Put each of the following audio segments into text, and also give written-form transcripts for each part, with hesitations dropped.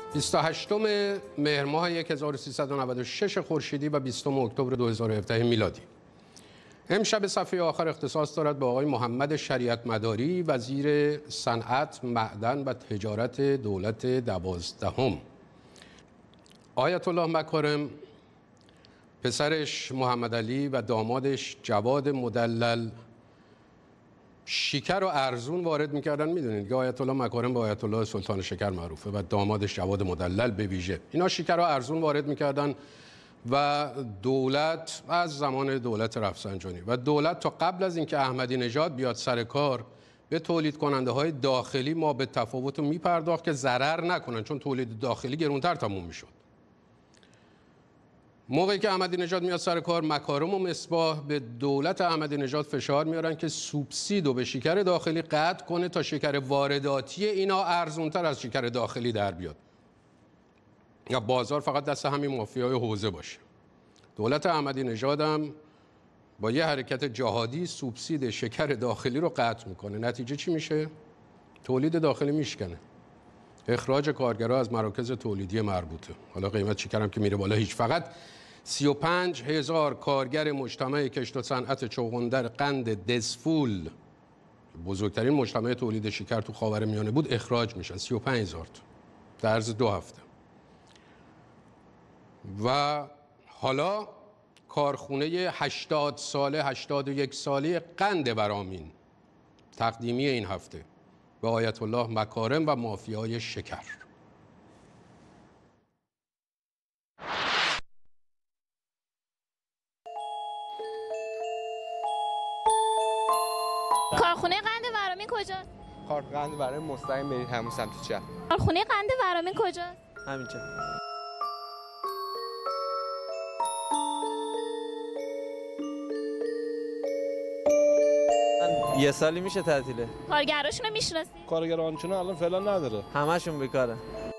28 مهر ماه 1396 خورشیدی و 20 اکتبر 2017 میلادی. امشب صفحه آخر اختصاص دارد به آقای محمد شریعت مداری، وزیر صنعت، معدن و تجارت دولت 12. آیت الله مکارم، پسرش محمد علی و دامادش جواد مدلل شکر و ارزون وارد میکردن. میدونید که آیت الله مکارم به آیت الله سلطان شکر معروفه و دامادش جواد مدلل به ویژه. اینا شکر و ارزون وارد میکردن و دولت از زمان دولت رفسنجانی و دولت تا قبل از اینکه احمدی نژاد بیاد سر کار به تولید کننده های داخلی ما به تفاوت میپرداخت که ضرر نکنن، چون تولید داخلی گرونتر تموم میشد. موقعی که احمدی نژاد میاد سر کار، مکارم و مصباح به دولت احمدی نژاد فشار میارن که سوبسیدو به شکر داخلی قطع کنه تا شکر وارداتی اینا ارزونتر از شکر داخلی در بیاد یا بازار فقط دست همین مافیای حوزه باشه. دولت احمدی نژاد هم با یه حرکت جهادی سوبسید شکر داخلی رو قطع میکنه. نتیجه چی میشه؟ تولید داخلی میشکنه، اخراج کارگرها از مراکز تولیدی مربوطه. حالا قیمت شکر هم که میره بالا هیچ. فقط 35,000 کارگر مجتمع کشت و صنعت چوغندر قند دزفول، بزرگترین مجتمع تولید شکر تو خاورمیانه بود، اخراج میشن. 35,000 در عرض 2 هفته. و حالا کارخونه 80 ساله 81 ساله قند برامین تقدیمی این هفته به آیت الله مکارم و مافیای شکر. کارخونه قند برامین کجاست؟ کارخونه قند برامین مستقیم برید همون سمت چپ. کارخونه قند برامین کجاست؟ همینجا. یه سالی میشه تعطیله. کارگراشونو میشناسی؟ کارگر آنچنان الان فعلا نداره. همشون بیکاره.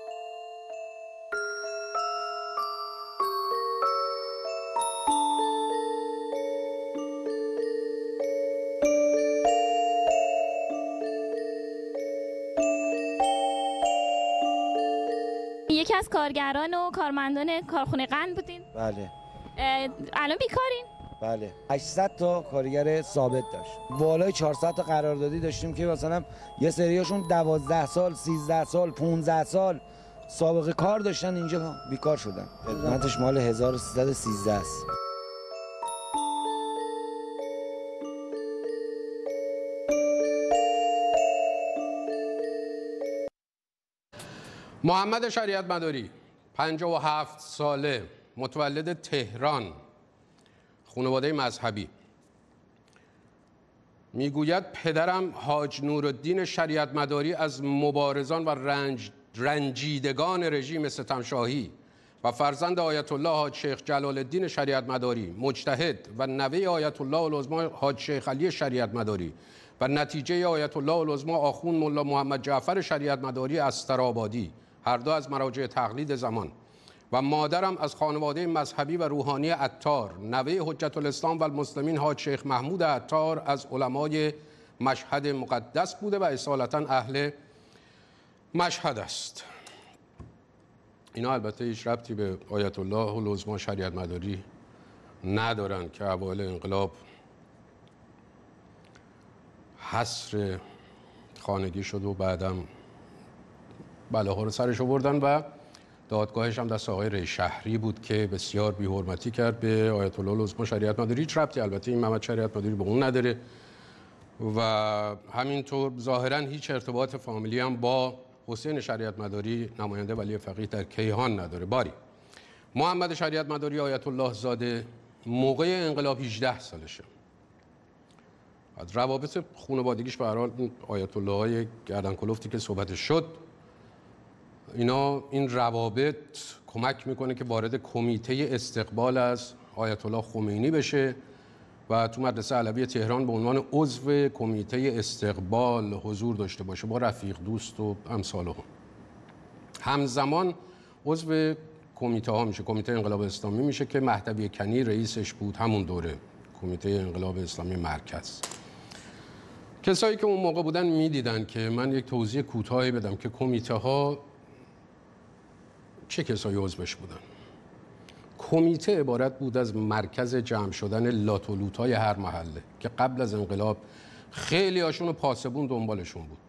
یکی از کارگران و کارمندان کارخونه قند بودین؟ بله. الان بیکارین؟ بله. 800 تا کارگر ثابت داشت. بالای 400 تا قراردادی داشتیم که مثلا یه سریاشون 12 سال، 13 سال، 15 سال سابقه کار داشتن، اینجا بیکار شدن. خدمتش مال 1313 است. محمد شریعت مداری، 57 ساله، متولد تهران، خانواده مذهبی. میگوید پدرم حاج نورالدین شریعت مداری از مبارزان و رنجیدگان رژیم ستمشاهی و فرزند آیت الله حاج شیخ جلال الدین شریعت مداری، مجتهد و نوه آیت الله العظما حاج شیخ علی شریعت مداری و نتیجه آیت الله العظما آخوند ملا محمد جعفر شریعت مداری استرآبادی، هر دو از مراجع تقلید زمان، و مادرم از خانواده مذهبی و روحانی عطار، نوه حجت الاسلام و المسلمین حاج شیخ محمود عطار از علمای مشهد مقدس بوده و اصالتا اهل مشهد است. اینا البته هیچ ربطی به آیت الله العظما شریعت مداری ندارن که اوایل انقلاب حصر خانگی شد و بعدم بلاها رو سرش آوردن و دادگاهش هم دست آقای ری شهری بود که بسیار بی‌حرمتی کرد به آیت الله العظما شریعت مداری. هیچ ربطی البته این محمد شریعت مداری به اون نداره و همینطور ظاهراً هیچ ارتباط فامیلی هم با حسین شریعت مداری نماینده ولی فقیه در کیهان نداره. باری محمد شریعت مداری آیت الله زاده موقع انقلاب 18 سالشه. از روابط خانوادگیش به هر حال آیت الله های گردن کلفتی که صحبتش شد، اینا این روابط کمک میکنه که وارد کمیته استقبال از آیت الله خمینی بشه و تو مدرسه علوی تهران به عنوان عضو کمیته استقبال حضور داشته باشه با رفیق دوست و امثال هم. همزمان عضو کمیته ها میشه، کمیته انقلاب اسلامی میشه که مهدوی کنی رئیسش بود همون دوره، کمیته انقلاب اسلامی مرکز. کسایی که اون موقع بودن میدیدن که من یک توضیح کوتاهی بدم که کمیته ها چه کسایی عضوش بودن؟ کمیته عبارت بود از مرکز جمع شدن لاتولوت‌های هر محله که قبل از انقلاب خیلی هاشون پاسبون دنبالشون بود.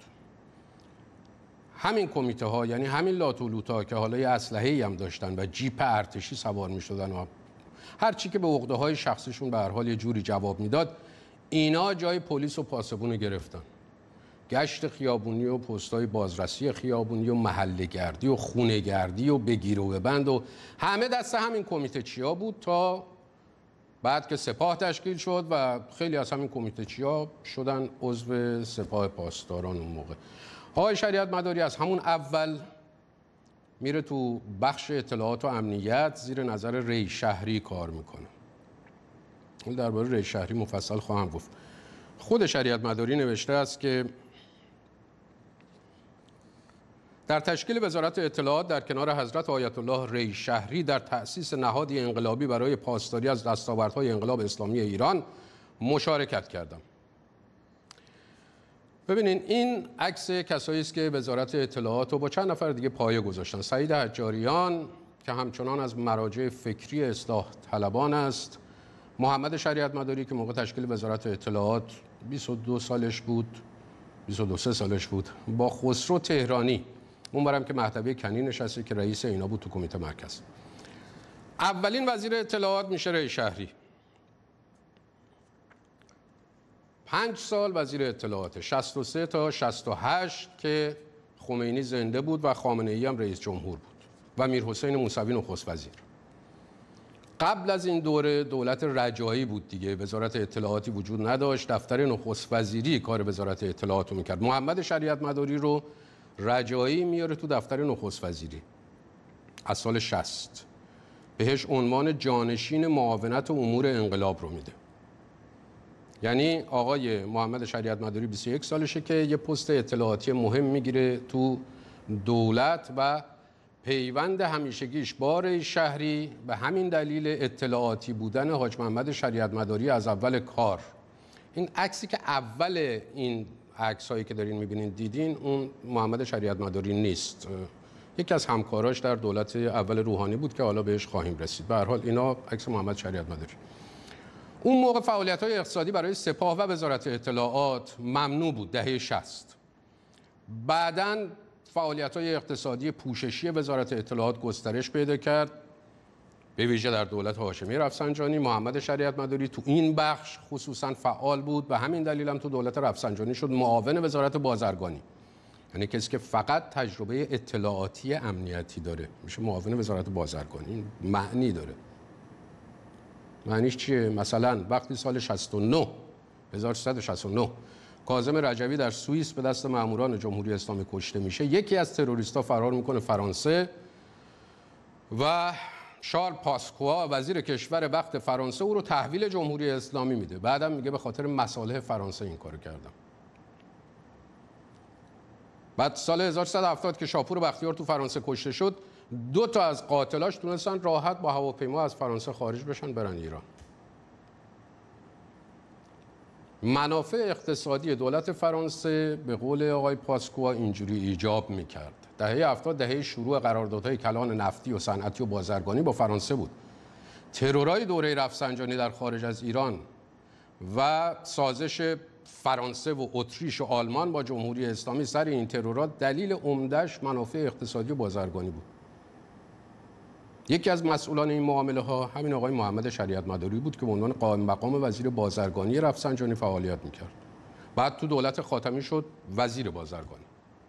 همین کمیته ها، یعنی همین لاتولوتا که حالا یه اسلحه‌ای هم داشتن و جیپ ارتشی سوار می‌شدن و هر چی که به عقده‌های شخصیشون به هر حال یه جوری جواب میداد، اینا جای پلیس و پاسبون رو گرفتن. گشت خیابونی و پست‌های بازرسی خیابونی و محله‌گردی و خونه‌گردی و بگیر و ببند و همه دست همین کمیته چیا بود تا بعد که سپاه تشکیل شد و خیلی از همین کمیته چیا شدن عضو سپاه پاسداران اون موقع. آقای شریعت مداری از همون اول میره تو بخش اطلاعات و امنیت زیر نظر ری شهری کار میکنه. درباره ری شهری مفصل خواهم گفت. خود شریعت مداری نوشته است که در تشکیل وزارت اطلاعات در کنار حضرت آیت الله ری شهری در تأسیس نهادی انقلابی برای پاسداری از دستاوردهای انقلاب اسلامی ایران مشارکت کردم. ببینین این عکس کسایی است که وزارت اطلاعات رو با چند نفر دیگه پایه گذاشتن. سعید حجاریان که همچنان از مراجع فکری اصلاح طلبان است، محمد شریعت مداری که موقع تشکیل وزارت اطلاعات 22 سالش بود، 22 سالش بود، با خسرو تهرانی اون برم که مهدوی کنی نشسته که رئیس اینا بود تو کمیته مرکز. اولین وزیر اطلاعات میشه ری شهری. 5 سال وزیر اطلاعات، 63 تا 68 که خمینی زنده بود و خامنه‌ای هم رئیس جمهور بود و میرحسین موسوی نخست وزیر. قبل از این دوره دولت رجایی بود دیگه، وزارت اطلاعاتی وجود نداشت، دفتر نخست وزیری کار وزارت اطلاعات رو میکرد. محمد شریعت مداری رو رجایی میاره تو دفتر نخست وزیری از سال 60، بهش عنوان جانشین معاونت امور انقلاب رو میده. یعنی آقای محمد شریعت مداری 21 سالشه که یه پست اطلاعاتی مهم میگیره تو دولت و پیوند همیشگیش با ری شهری به همین دلیل اطلاعاتی بودن حاج محمد شریعت مداری از اول کار. این عکسی که اول این عکسایی که دارین میبینین دیدین اون محمد شریعت مداری نیست، یکی از همکاراش در دولت اول روحانی بود که حالا بهش خواهیم رسید. به هر حال اینا عکس محمد شریعت مداری. اون موقع فعالیت‌های اقتصادی برای سپاه و وزارت اطلاعات ممنوع بود دهه 60. بعداً فعالیت‌های اقتصادی پوششی وزارت اطلاعات گسترش پیدا کرد، به ویژه در دولت هاشمی رفسنجانی. محمد شریعت مداری تو این بخش خصوصاً فعال بود و همین دلیل هم تو دولت رفسنجانی شد معاون وزارت بازرگانی، یعنی کسی که فقط تجربه اطلاعاتی امنیتی داره میشه معاون وزارت بازرگانی. این معنی داره. معنیش چیه؟ مثلا وقتی سال 1369 کاظم رجوی در سوئیس به دست ماموران جمهوری اسلامی کشته میشه، یکی از تروریست‌ها فرار میکنه فرانسه و شارل پاسکوا وزیر کشور وقت فرانسه او رو تحویل جمهوری اسلامی میده. بعدم میگه به خاطر مصالح فرانسه این کارو کردم. بعد سال 1370 که شاپور بختیار تو فرانسه کشته شد، 2 تا از قاتلاش تونستن راحت با هواپیما از فرانسه خارج بشن برن ایران. منافع اقتصادی دولت فرانسه به قول آقای پاسکوا اینجوری ایجاب میکرد. دهه 70 دهه شروع قراردادهای کلان نفتی و صنعتی و بازرگانی با فرانسه بود. ترورای دوره رفسنجانی در خارج از ایران و سازش فرانسه و اتریش و آلمان با جمهوری اسلامی سر این ترورات دلیل عمده‌اش منافع اقتصادی و بازرگانی بود. یکی از مسئولان این معامله ها همین آقای محمد شریعت مداری بود که به عنوان قائم مقام وزیر بازرگانی رفسنجانی فعالیت میکرد. بعد تو دولت خاتمی شد وزیر بازرگانی.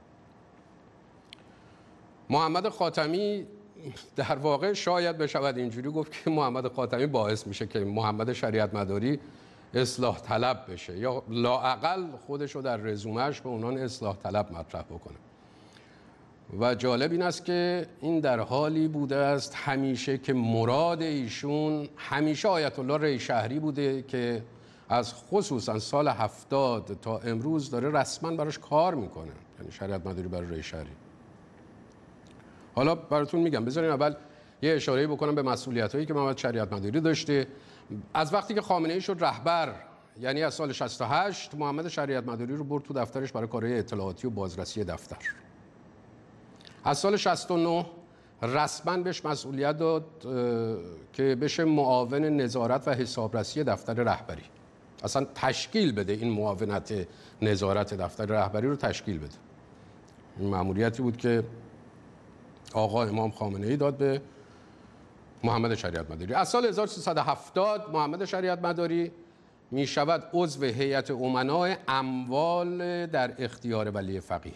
محمد خاتمی در واقع شاید بشود اینجوری گفت که محمد خاتمی باعث میشه که محمد شریعت مداری اصلاح طلب بشه یا لااقل خودش رو در رزومهش به عنوان اصلاح طلب مطرح بکنه. و جالب این است که این در حالی بوده است همیشه که مراد ایشون همیشه آیت الله ری شهری بوده که از خصوصا سال 70 تا امروز داره رسما براش کار میکنه، یعنی شریعت مداری برای ری شهری. حالا براتون میگم، بذارین اول یه اشاره بکنم به مسئولیتایی که محمد شریعت مداری داشته. از وقتی که خامنه‌ای شد رهبر، یعنی از سال 68 محمد شریعت مداری رو برد تو دفترش برای کارهای اطلاعاتی و بازرسی دفتر. از سال 69 رسما بهش مسئولیت داد که بشه معاون نظارت و حسابرسی دفتر رهبری. اصلا تشکیل بده این معاونت نظارت دفتر رهبری رو تشکیل بده. این مأموریتی بود که آقا امام خامنه‌ای داد به محمد شریعت مداری. از سال 1370 محمد شریعت مداری می شود عضو هیئت امنای اموال در اختیار ولی فقیه.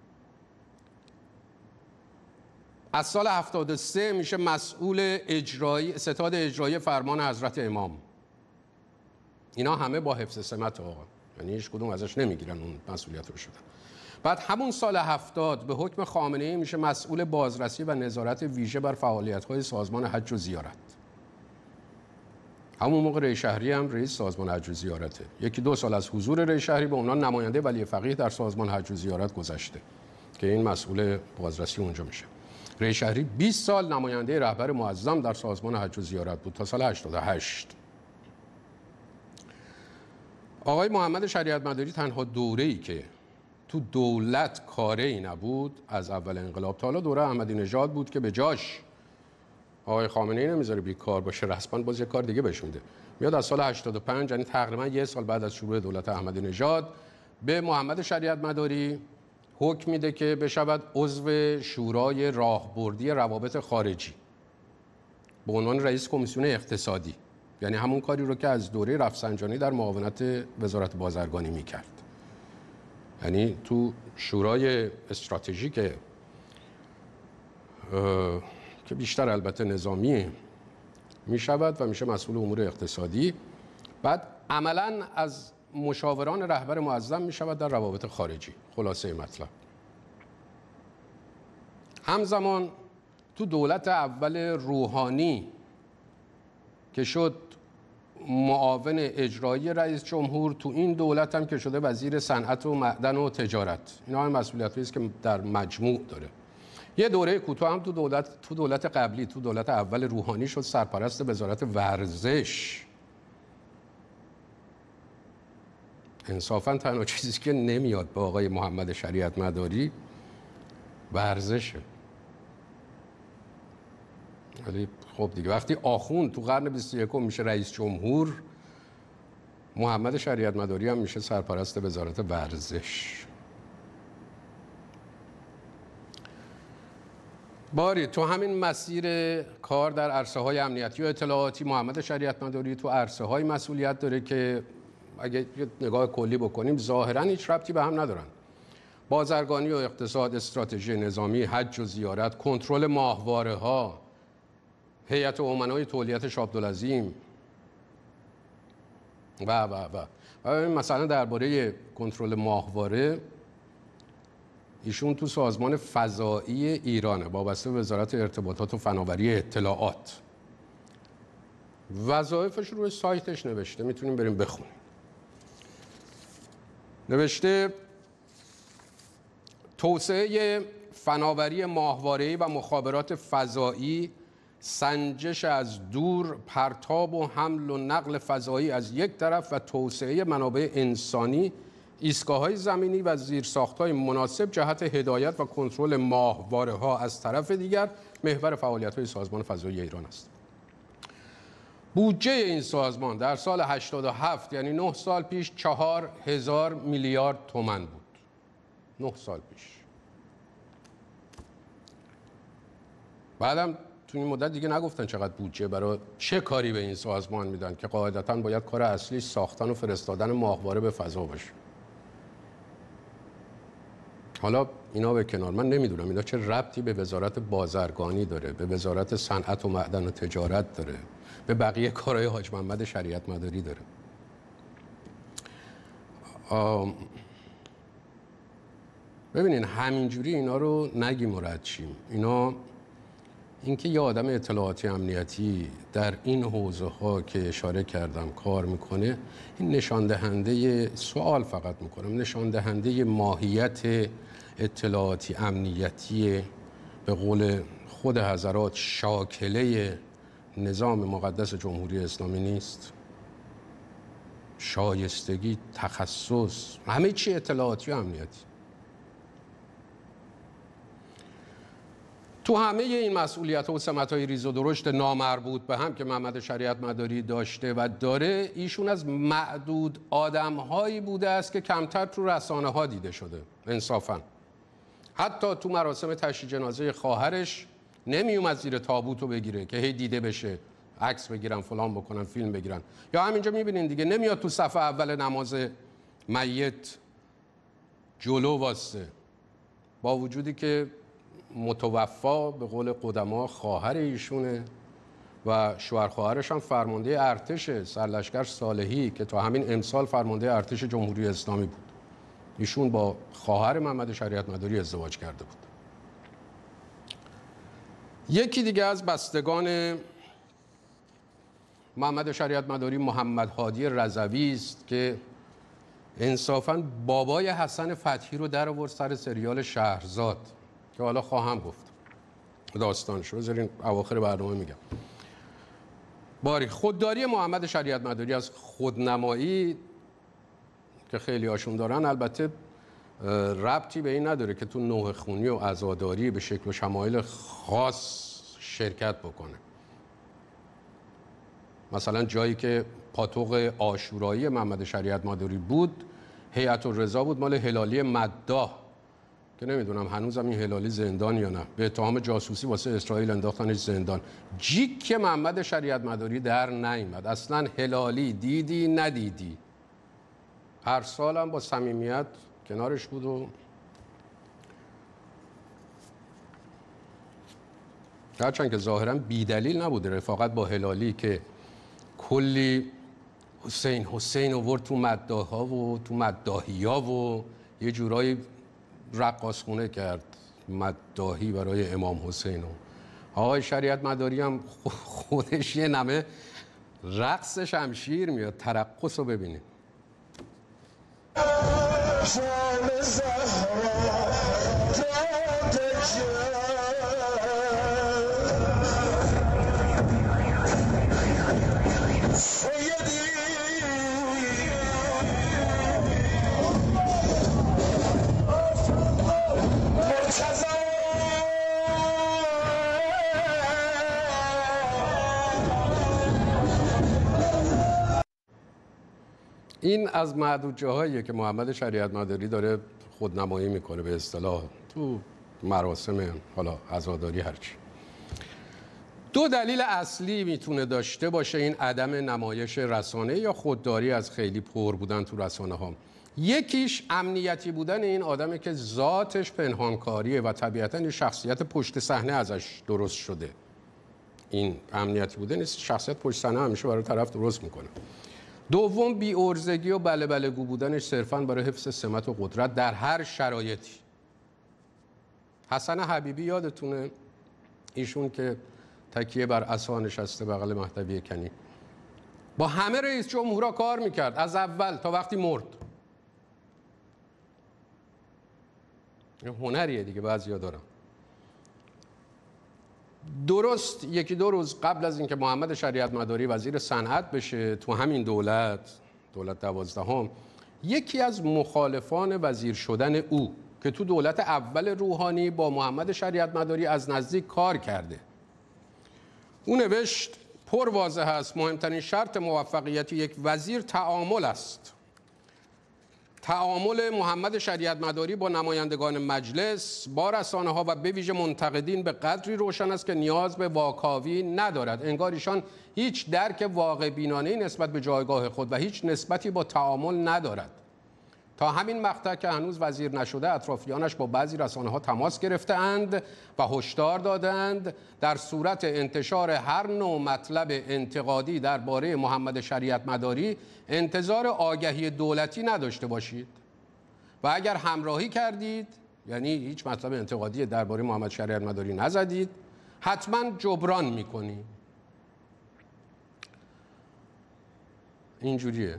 از سال 73 میشه مسئول اجرایی ستاد اجرایی فرمان حضرت امام. اینا همه با حفظ سمت آقا، یعنی هیچ کدوم ازش نمیگیرن اون مسئولیت رو شدن. بعد همون سال 70 به حکم خامنه‌ای میشه مسئول بازرسی و نظارت ویژه بر فعالیت‌های سازمان حج و زیارت. همون موقع رئیس شهری هم رئیس سازمان حج و زیارته. یکی دو سال از حضور رئیس شهری به عنوان نماینده ولی فقیه در سازمان حج و زیارت گذشته که این مسئول بازرسی اونجا میشه. رئیس شهری 20 سال نماینده رهبر معظم در سازمان حج و زیارت بود تا سال 88. آقای محمد شریعت مداری تنها دوره‌ای که تو دولت کاری نبود از اول انقلاب تا حالا دوره احمدی نژاد بود که به جاش آقای خامنه‌ای نمیذاره بیکار باشه، رسما باز یه کار دیگه بهش میده. میاد از سال 85 یعنی تقریبا یه سال بعد از شروع دولت احمدی نژاد به محمد شریعت مداری حکم میده که بشود عضو شورای راهبردی روابط خارجی به عنوان رئیس کمیسیون اقتصادی، یعنی همون کاری رو که از دوره رفسنجانی در معاونت وزارت بازرگانی میکرد. یعنی تو شورای استراتژیک که بیشتر البته نظامی میشود و میشه مسئول امور اقتصادی. بعد عملاً از مشاوران رهبر معظم میشود در روابط خارجی. خلاصه مطلب همزمان تو دولت اول روحانی که شد معاون اجرایی رئیس جمهور، تو این دولت هم که شده وزیر صنعت و معدن و تجارت. اینا هم مسئولیت‌هایی است که در مجموع داره. یه دوره کوتاه هم تو دولت قبلی، تو دولت اول روحانی شد سرپرست وزارت ورزش. انصافاً تنها چیزی که نمیاد به آقای محمد شریعت مداری ورزشه. ولی خب دیگه وقتی آخوند تو قرن 21 میشه رئیس جمهور، محمد شریعت مداری هم میشه سرپرست وزارت ورزش. باری تو همین مسیر کار در عرصه‌های امنیتی و اطلاعاتی محمد شریعت مداری تو عرصه‌های مسئولیت داره که اگه یه نگاه کلی بکنیم ظاهراً هیچ ربطی به هم ندارن. بازرگانی و اقتصاد، استراتژی نظامی، حج و زیارت، کنترل ماهواره‌ها، هیئت امنای تولیت عبدالعظیم و مثلا درباره کنترل ماهواره ایشون تو سازمان فضایی ایرانه وابسته به وزارت ارتباطات و فناوری اطلاعات. وظایفش رو روی سایتش نوشته، میتونیم بریم بخونیم. نوشته توسعه فناوری ماهواره‌ای و مخابرات فضایی، سنجش از دور، پرتاب و حمل و نقل فضایی از یک طرف و توسعه منابع انسانی، ایستگاه‌های زمینی و زیرساخت‌های مناسب جهت هدایت و کنترل ماهواره‌ها از طرف دیگر محور فعالیت‌های سازمان فضایی ایران است. بودجه این سازمان در سال 87 یعنی 9 سال پیش 4000 میلیارد تومان بود. 9 سال پیش. بعدم تو این مدت دیگه نگفتن چقدر بودجه برای چه کاری به این سازمان میدن که قاعدتاً باید کار اصلیش ساختن و فرستادن ماهواره به فضا باشه. حالا اینا به کنار، من نمیدونم اینا چه ربطی به وزارت بازرگانی داره، به وزارت صنعت و معدن و تجارت داره، به بقیه کارهای حاج محمد شریعت مداری داره. ببینین همینجوری اینا رو نگیم و رد شیم. اینا اینکه یه آدم اطلاعاتی امنیتی در این حوزه ها که اشاره کردم کار میکنه، این نشان دهنده سوال فقط میکنم، نشان دهنده ماهیت اطلاعاتی امنیتی به قول خود حضرات شاکله نظام مقدس جمهوری اسلامی نیست. شایستگی، تخصص، همه چی اطلاعاتی و امنیتی. تو همه این مسئولیت و سمت‌های ریز و درشت نامربوط به هم که محمد شریعت مداری داشته و داره، ایشون از معدود آدم‌هایی بوده است که کمتر تو رسانه‌ها دیده شده انصافاً. حتی تو مراسم تشییع جنازه خواهرش نمی اومد زیر تابوتو بگیره که هی دیده بشه، عکس بگیرن، فلان بکنن، فیلم بگیرن. یا همینجا می‌بینین دیگه، نمیاد تو صف اول نماز میت جلو واسه، با وجودی که متوفا به قول قدما خواهر ایشونه و شوهر خواهرش هم فرمانده ارتش، سرلشکر صالحی که تا همین امسال فرمانده ارتش جمهوری اسلامی بود. ایشون با خواهر محمد شریعت مداری ازدواج کرده بود. یکی دیگه از بستگان محمد شریعت مداری محمد هادی رضوی است که انصافاً بابای حسن فتحی رو در آورد سر سریال شهرزاد که حالا خواهم گفت داستانشو، بذارین اواخر برنامه میگم. باری خودداری محمد شریعت مداری از خودنمایی که خیلی هاشون دارن البته ربطی به این نداره که تو نوح خونی و عزاداری به شکل و شمایل خاص شرکت بکنه. مثلا جایی که پاتوق عاشورایی محمد شریعت مداری بود، هیئت الرضا بود مال هلالی مداح که نمیدونم هنوزم این هلالی زندان یا نه، به اتهام جاسوسی واسه اسرائیل انداختنش زندان. جیک محمد شریعت مداری در نیامد. اصلا هلالی دیدی ندیدی، هر سالم با صمیمیت کنارش بود و هرچند که ظاهرا بیدلیل نبوده رفاقت با هلالی که کلی حسین آورد تو مداح‌ها و تو مداحی‌ها و یه جورایی رقاصخونه کرد مداحی برای امام حسین. و آقای شریعت مداری هم خودش یه نمه رقص شمشیر میاد. ترقص رو ببینید. این از معدود جاهاییه که محمد شریعت مداری داره خودنمایی میکنه به اصطلاح تو مراسم حالا عزاداری هرچی. دو دلیل اصلی میتونه داشته باشه این عدم نمایش رسانه یا خودداری از خیلی پر بودن تو رسانه ها. یکیش امنیتی بودن این آدمه که ذاتش پنهانکاریه و طبیعتاً یه شخصیت پشت صحنه ازش درست شده. این امنیتی بودن نیست، شخصیت پشت صحنه همیشه برای طرف درست میکنه. دوم بی‌عرضگی و بله بله گو بودنش صرفاً برای حفظ سمت و قدرت در هر شرایطی. حسن حبیبی یادتونه، ایشون که تکیه بر عصا نشسته بغل مهدوی کنی، با همه رئیس جمهورا کار میکرد از اول تا وقتی مرد. هنریه دیگه بعضیا دارن. درست یکی دو روز قبل از اینکه محمد شریعت مداری وزیر صنعت بشه تو همین دولت 12، یکی از مخالفان وزیر شدن او که تو دولت اول روحانی با محمد شریعت مداری از نزدیک کار کرده، او نوشت پر واضح است مهمترین شرط موفقیت یک وزیر تعامل است. تعامل محمد شریعت مداری با نمایندگان مجلس، با رسانه‌ها و به ویژه منتقدین به قدری روشن است که نیاز به واکاوی ندارد. انگار ایشان هیچ درک واقع بینانه‌ای نسبت به جایگاه خود و هیچ نسبتی با تعامل ندارد. تا همین مقطع که هنوز وزیر نشده اطرافیانش با بعضی رسانه‌ها تماس گرفته‌اند و هشدار دادند در صورت انتشار هر نوع مطلب انتقادی درباره محمد شریعت مداری انتظار آگهی دولتی نداشته باشید و اگر همراهی کردید، یعنی هیچ مطلب انتقادی درباره محمد شریعت مداری نزدید، حتما جبران می‌کنید. اینجوریه.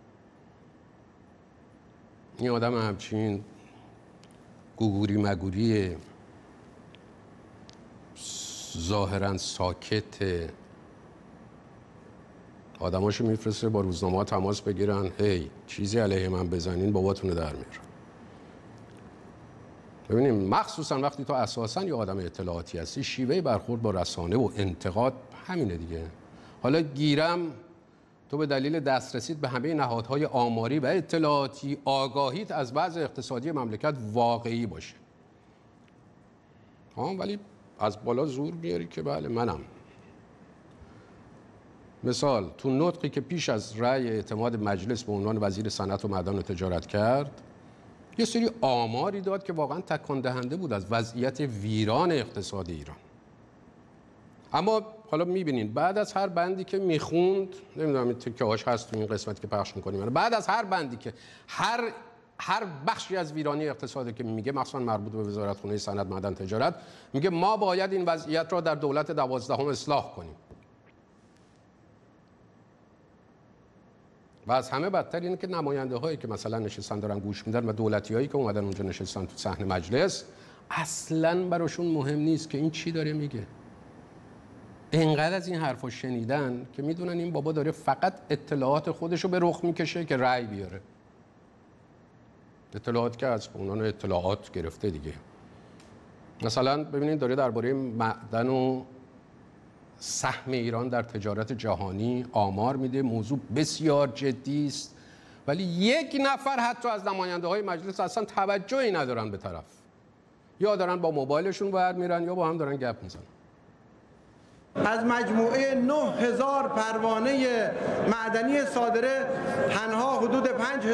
این آدم همچین گوگوری مگوری ظاهراً ساکت، آدماشو میفرسته با روزنامه‌ها تماس بگیرن، هی چیزی علیه من بزنین باباتونو در میارم. ببینیم مخصوصا وقتی تو اساسا یه آدم اطلاعاتی هستی، شیوه برخورد با رسانه و انتقاد همینه دیگه. حالا گیرم تو به دلیل دسترسیت به همه نهادهای آماری و اطلاعاتی آگاهیت از وضع اقتصادی مملکت واقعی باشه، ولی از بالا زور میاری که بله منم. مثال تو نطقی که پیش از رأی اعتماد مجلس به عنوان وزیر صنعت و معدن و تجارت کرد، یه سری آماری داد که واقعا تکان دهنده بود از وضعیت ویران اقتصاد ایران. اما حالا میبینین بعد از هر بندی که میخوند، نمیدونم این تکه‌هاش هست تو این قسمتی که پخش میکنیم، بعد از هر بندی که هر بخشی از ویرانی اقتصادی که میگه، مخصوصا مربوط به وزارتخونه صنعت معدن تجارت، میگه ما باید این وضعیت را در دولت 12 اصلاح کنیم. و از همه بدتر اینه که نماینده هایی که مثلا نشستن دارن گوش میدن و دولتی هایی که اومدن اونجا نشستن تو صحن مجلس، اصلا براشون مهم نیست که این چی داره میگه. اینقدر از این حرفا شنیدن که میدونن این بابا داره فقط اطلاعات خودشو به رخ میکشه که رأی بیاره. اطلاعات که از اونان اطلاعات گرفته دیگه. مثلا ببینید داره درباره معدن و سهم ایران در تجارت جهانی آمار میده، موضوع بسیار جدی است، ولی یک نفر حتی از نماینده های مجلس اصلا توجهی ندارن به طرف. یا دارن با موبایلشون باید میرن یا با هم دارن گپ میزنن. از مجموعه 9000 پروانه معدنی صادره تنها حدود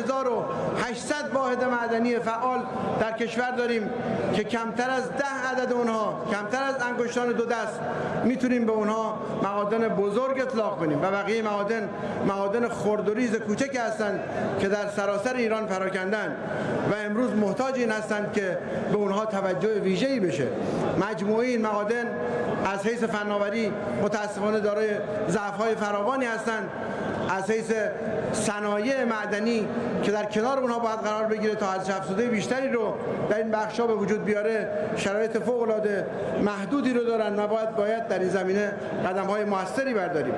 5800 واحد معدنی فعال در کشور داریم که کمتر از 10 عدد اونها، کمتر از انگشتان دو دست میتونیم به اونها معادن بزرگ اطلاق کنیم و بقیه معادن خرد و ریز کوچکی هستند که در سراسر ایران پراکندن و امروز محتاج این هستند که به اونها توجه ویژه‌ای بشه. مجموعه این معادن از حیث فناوری متاسفانه دارای ضعف‌های فراوانی هستند، از حیث صنایع معدنی که در کنار اونها باید قرار بگیره تا ارزش افزوده بیشتری رو در این بخش‌ها به وجود بیاره، شرایط فوق‌العاده محدودی رو دارن و باید در این زمینه قدم‌های موثری برداریم.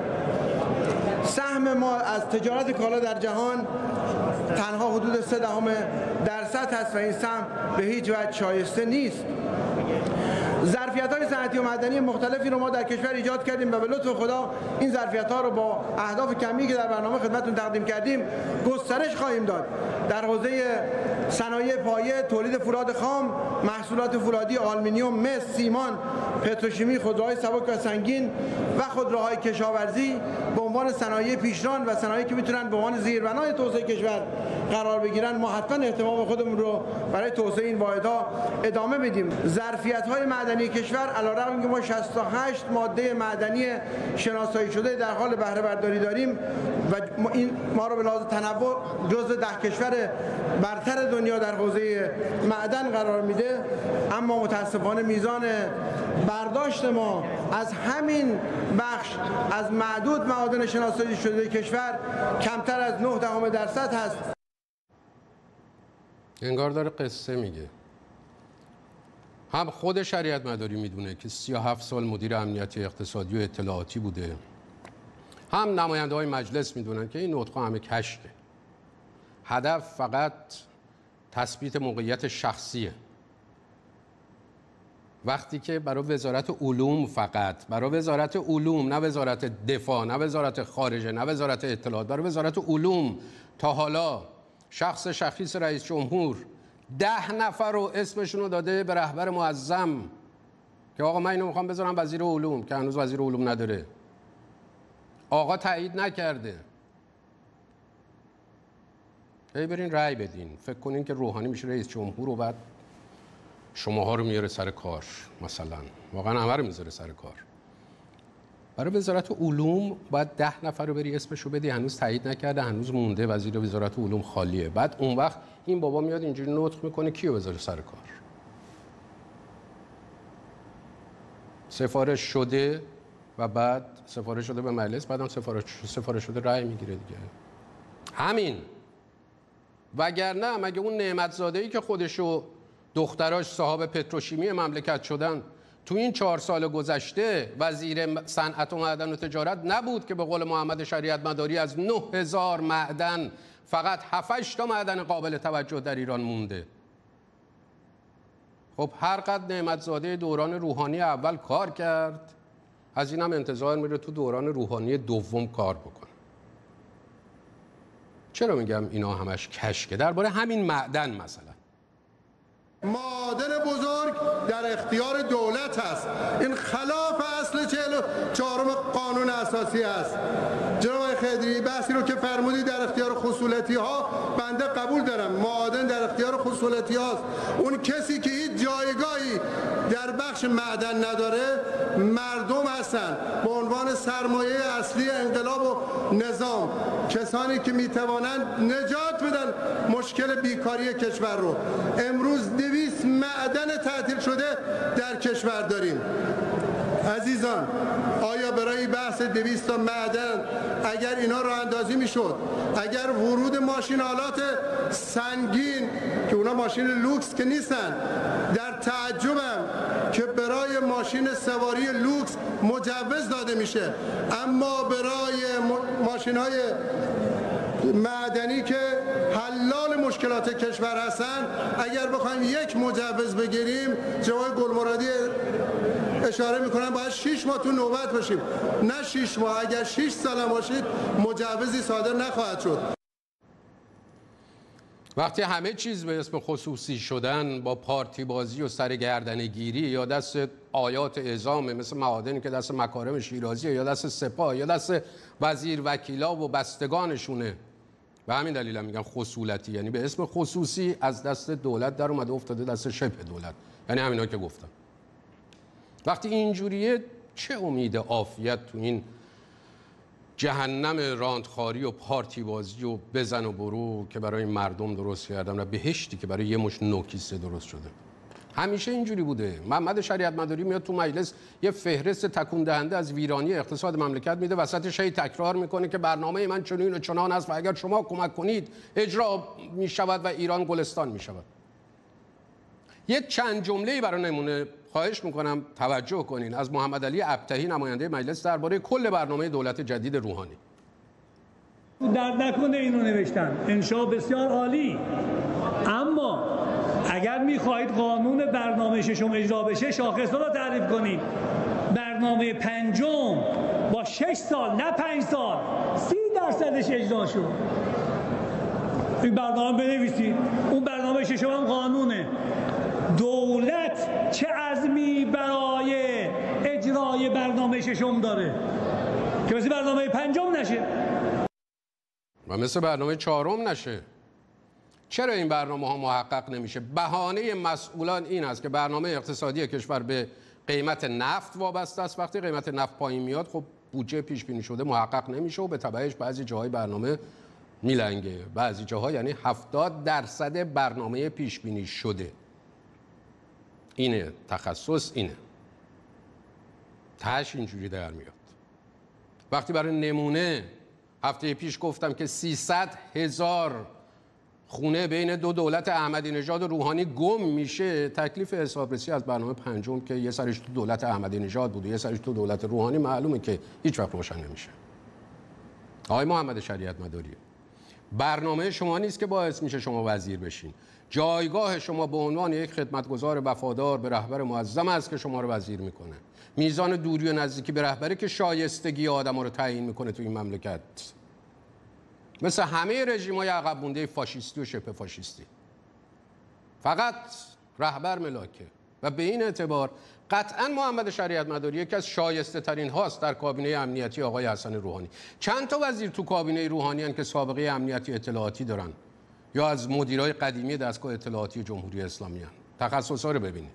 سهم ما از تجارت کالا در جهان تنها حدود 0.3% هست و این سهم به هیچ وجه شایسته نیست. ظرفیت‌های صنعتی و معدنی مختلفی رو ما در کشور ایجاد کردیم و به لطف خدا این ظرفیت‌ها رو با اهداف کمی که در برنامه خدمتتون تقدیم کردیم گسترش خواهیم داد. در حوزه صنایع پایه، تولید فولاد خام، محصولات فولادی، آلومینیوم، مس، سیمان، پتروشیمی، خودروهای سبک و سنگین و خودروهای کشاورزی به عنوان صنایع پیشران و صنایعی که میتونن به عنوان زیربنای توسعه کشور قرار بگیرن، ما حتما اهتمام خودمون رو برای توسعه این واحدها ادامه بدیم. ظرفیت‌های معدنی کشور علیرغم اینکه ما 68 ماده معدنی شناسایی شده در حال بهره برداری داریم و ما رو به لحاظ تنوع جزو 10 کشور برتر دنیا در حوزه معدن قرار میده، اما متاسفانه میزان برداشت ما از همین بخش از معدود معادن شناسایی شده کشور کمتر از 0.9% هست. انگار داره قصه میگه. هم خود شریعت مداری میدونه که 37 سال مدیر امنیتی اقتصادی و اطلاعاتی بوده، هم نماینده های مجلس میدونن که این نطق‌ها همه کشته. هدف فقط تثبیت موقعیت شخصیه. وقتی که برای وزارت علوم، فقط برای وزارت علوم، نه وزارت دفاع، نه وزارت خارجه، نه وزارت اطلاعات، برای وزارت علوم تا حالا شخص شخیص رئیس جمهور 10 نفر رو اسمشون رو داده به رهبر معظم که آقا من اینو میخوام بذارم وزیر علوم، که هنوز وزیر علوم نداره. آقا تایید نکرده. برین رأی بدین. فکر کنین که روحانی میشه رئیس جمهور و بعد شماها رو میاره سر کار، مثلا واقعا همه رو میذاره سر کار. برای وزارت علوم باید 10 نفر رو بری اسمشو بدی، هنوز تایید نکرده، هنوز مونده، وزیر وزارت علوم خالیه. بعد اون وقت این بابا میاد اینجوری نطق میکنه کیو بذاره سر کار. سفارش شده و بعد سفارش شده به مجلس، بعدم سفارش شده رأی میگیره دیگه. همین. وگرنه مگه اون نعمتزاده‌ای که خودشو دختراش صاحب پتروشیمی مملکت شدن تو این 4 سال گذشته وزیر صنعت و معدن و تجارت نبود که به قول محمد شریعت مداری از 9000 معدن فقط 7-8 تا معدن قابل توجه در ایران مونده؟ خب هر قد نعمتزاده دوران روحانی اول کار کرد، از این هم انتظار میره تو دوران روحانی دوم کار بکنه. چرا میگم اینا همش کشکه؟ درباره همین معدن مثلا معادن بزرگ در اختیار دولت است. این خلاف اصل 44 قانون اساسی است. جناب خدری، بحثی رو که فرمودید در اختیار خصولتی ها بنده قبول دارم. معادن در اختیار خصولتی هاست. اون کسی که هیچ جایگاهی در بخش معدن نداره مردم هستند به عنوان سرمایه اصلی انقلاب و نظام، کسانی که میتوانند نجات بدن مشکل بیکاری کشور رو. امروز 200 معدن تعطیل شده در کشور داریم. عزیزان، آیا برای بحث 200 تا معدن اگر اینا راه اندازی میشد، اگر ورود ماشین آلات سنگین که اونا ماشین لوکس که نیستن، در تعجبم که برای ماشین سواری لوکس مجوز داده میشه اما برای ماشین های معدنی که حلال مشکلات کشور هستن اگر بخوایم یک مجوز بگیریم، جواب گلمرادی اشاره میکنن باید 6 ماه تو نوبت باشیم. نه 6 ماه، اگر 6 سال باشید مجوزی صادر نخواهد شد. وقتی همه چیز به اسم خصوصی شدن با پارتی بازی و سرگردنگیری یا دست آیات اعزام مثل معادنی که دست مکارم شیرازی یا دست سپاه یا دست وزیر وکیلا و بستگانشونه، و همین دلیل هم میگن خصولتی، یعنی به اسم خصوصی از دست دولت در اومده افتاده دست شبه دولت، یعنی همینا که گفتم. وقتی اینجوریه چه امید عافیت تو این جهنم راندخاری و پارتی بازی و بزن و برو که برای مردم درست کردن و بهشتی که برای یه مش نوکیسه درست شده؟ همیشه اینجوری بوده. محمد شریعت مداری میاد تو مجلس یه فهرست تکون دهنده از ویرانی اقتصاد مملکت میده، وسطش هی تکرار میکنه که برنامه من چنین و چنان است و اگر شما کمک کنید اجرا میشود و ایران گلستان میشود. یه چند جمله‌ای برای نمونه خواهش میکنم توجه کنین از محمد علی ابطحی نماینده مجلس درباره کل برنامه دولت جدید روحانی. درد نکنه اینو نوشتن، انشاء بسیار عالی، اما اگر میخواهید قانون برنامه ششم اجرا بشه شاخصها رو تعریف کنید. برنامه پنجم با 6 سال نه 5 سال 30% اجرا شد. این برنامه بنویسید. اون برنامه ششم هم قانونه. دولت چه عزمی برای اجرای برنامه ششم داره که مثل برنامه پنجم نشه و مثل برنامه چهارم نشه. چرا این برنامه ها محقق نمیشه؟ بهانه مسئولان این است که برنامه اقتصادی کشور به قیمت نفت وابسته است. وقتی قیمت نفت پایین میاد خب بودجه پیش بینی شده محقق نمیشه و به تبعش بعضی جاهای برنامه میلنگه. بعضی جاها یعنی 70% برنامه پیش بینی شده. اینه تخصص، اینه تهش اینجوری در میاد. وقتی برای نمونه هفته پیش گفتم که 300,000 خونه بین دو دولت احمدی نژاد و روحانی گم میشه، تکلیف حسابرسی از برنامه پنجم که یه سرش تو دولت احمدی نژاد بود و یه سرش تو دولت روحانی معلومه که هیچ وقت روشن نمیشه. آقای محمد شریعت مداری، برنامه شما نیست که باعث میشه شما وزیر بشین. جایگاه شما به عنوان یک خدمتگزار وفادار به رهبر معظم است که شما رو وزیر میکنه. میزان دوری و نزدیکی به رهبری که شایستگی آدم‌ها رو تعیین میکنه تو این مملکت. مثل همه رژیم‌های عقب مونده فاشیستی و شبه فاشیستی. فقط رهبر ملاکه و به این اعتبار قطعاً محمد شریعت مداری یکی از شایسته ترین هاست در کابینه امنیتی آقای حسن روحانی. چند تا وزیر تو کابینه روحانی هستند که سابقه امنیتی اطلاعاتی دارن یا از مدیرای قدیمی دستگاه اطلاعاتی جمهوری اسلامی هستند. تخصصا رو ببینید.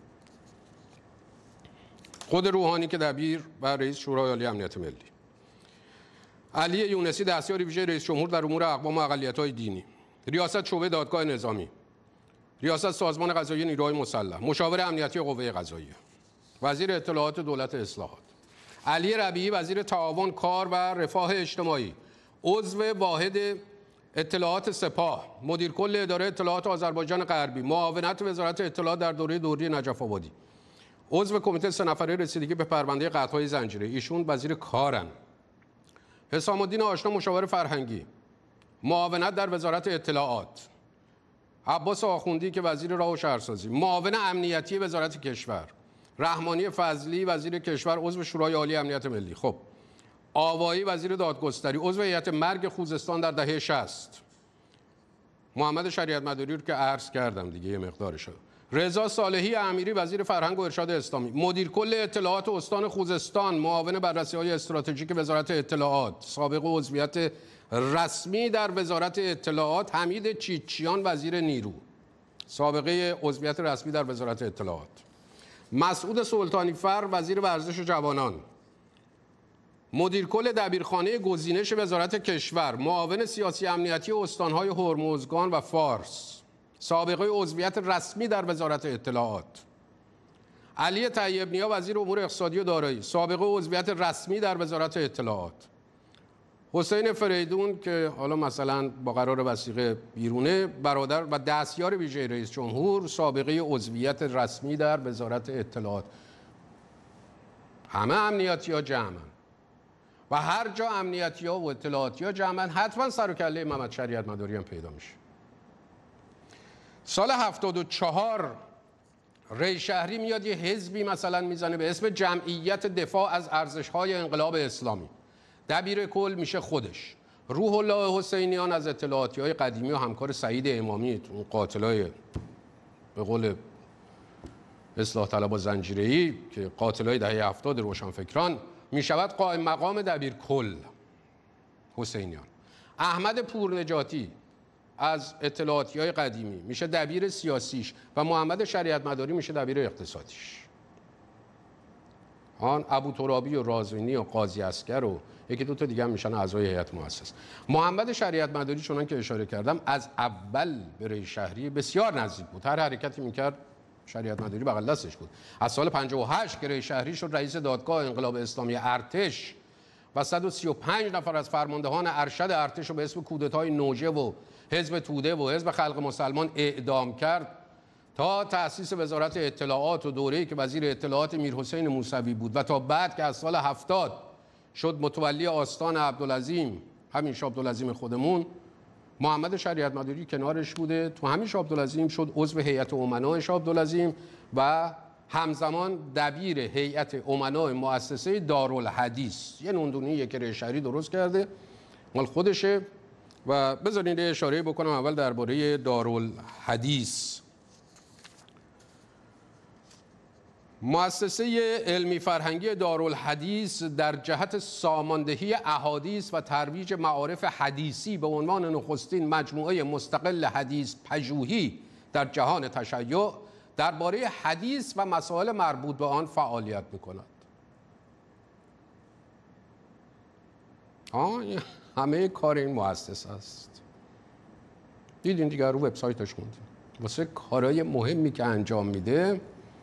خود روحانی که دبیر و رئیس شورای عالی امنیت ملی، علی یونسی دستیار ویژه رئیس جمهور در امور اقوام و اقلیت‌های دینی، ریاست شعبه دادگاه نظامی، ریاست سازمان قضایی نیروهای مسلح، مشاور امنیتی قوه قضاییه، وزیر اطلاعات دولت اصلاحات، علی ربیعی وزیر تعاون کار و رفاه اجتماعی، عضو واحد اطلاعات سپاه، مدیر کل اداره اطلاعات آذربایجان غربی، معاونت وزارت اطلاعات در دوره دوری نجف آبادی، عضو کمیته 3 نفره رسیدگی به پرونده قطع‌های زنجیره، ایشون وزیر کارن. حسام الدین آشنا مشاور فرهنگی، معاونت در وزارت اطلاعات. عباس آخوندی که وزیر راه و شهرسازی، معاون امنیتی وزارت کشور، رحمانی فضلی وزیر کشور عضو شورای عالی امنیت ملی، خب آوایی وزیر دادگستری، عضو هیئت مرگ خوزستان در دهه 60، محمد شریعت مداری رو که عرض کردم دیگه یه مقدارش. رضا صالحی امیری وزیر فرهنگ و ارشاد اسلامی، مدیر کل اطلاعات استان خوزستان، معاون بررسی‌های استراتژیک وزارت اطلاعات، سابق عضویت رسمی در وزارت اطلاعات. حمید چیچیان وزیر نیرو، سابقه عضویت رسمی در وزارت اطلاعات. مسعود سلطانی فر وزیر ورزش و جوانان، مدیر کل دبیرخانه گزینش وزارت کشور، معاون سیاسی امنیتی استان‌های هرمزگان و فارس، سابقه عضویت رسمی در وزارت اطلاعات. علی طیب نیا وزیر امور اقتصادی و دارایی، سابقه عضویت رسمی در وزارت اطلاعات. حسین فریدون که حالا مثلا با قرار وثیقه بیرونه، برادر و دستیار ویژه رئیس جمهور، سابقه عضویت رسمی در وزارت اطلاعات. همه امنیتی‌ها جمعن و هر جا امنیتی‌ها و اطلاعاتی‌ها جمعن حتما سر و کله محمد شریعت مداری هم پیدا میشه. سال 74 ری شهری میاد یه حزبی مثلا میزنه به اسم جمعیت دفاع از ارزش‌های انقلاب اسلامی. دبیر کل میشه خودش روح الله حسینیان از اطلاعاتی‌های قدیمی و همکار سعید امامی، اون قاتلای به قول اصلاح طلبا زنجیره‌ای که قاتلای دهه 70 روشنفکران، میشود قائم مقام دبیر کل حسینیان. احمد پورنجاتی از اطلاعاتی‌های قدیمی میشه دبیر سیاسیش و محمد شریعت مداری میشه دبیر اقتصادیش. آن ابو ترابی و رازوینی و قاضی اسکر و یکی دو تا دیگه هم میشن اعضای هیئت مؤسس. محمد شریعت مداری چنان که اشاره کردم از اول به ری شهری بسیار نزدیک بود. هر حرکتی میکرد شریعت مداری بغل دستش بود. از سال 58 که ری شهری شد رئیس دادگاه انقلاب اسلامی ارتش و 135 نفر از فرماندهان ارشد ارتش رو به اسم کودتای نوجه و حزب توده و حزب خلق مسلمان اعدام کرد، تا تأسیس وزارت اطلاعات و دوره‌ای که وزیر اطلاعات میرحسین موسوی بود و تا بعد که از سال 70 شد متولی آستان عبدالعظیم، همین شاه عبدالعظیم خودمون، محمد شریعت مداری کنارش بوده. تو همین شاه عبدالعظیم شد عضو هیئت امنای شاه عبدالعظیم و همزمان دبیر هیئت امنای مؤسسه دارالحدیث، یه نوندونیه که ری شهری درست کرده مال خودشه. و بذارین یه اشاره بکنم اول درباره دارالحدیث. مؤسسه علمی فرهنگی دارالحدیث در جهت ساماندهی احادیث و ترویج معارف حدیثی به عنوان نخستین مجموعه مستقل حدیث پژوهی در جهان تشیع درباره حدیث و مسائل مربوط به آن فعالیت می‌کند. همه کار این مؤسسه است. دیدین دیگه رو وبسایتش خوندین. واسه کارهای مهمی که انجام میده،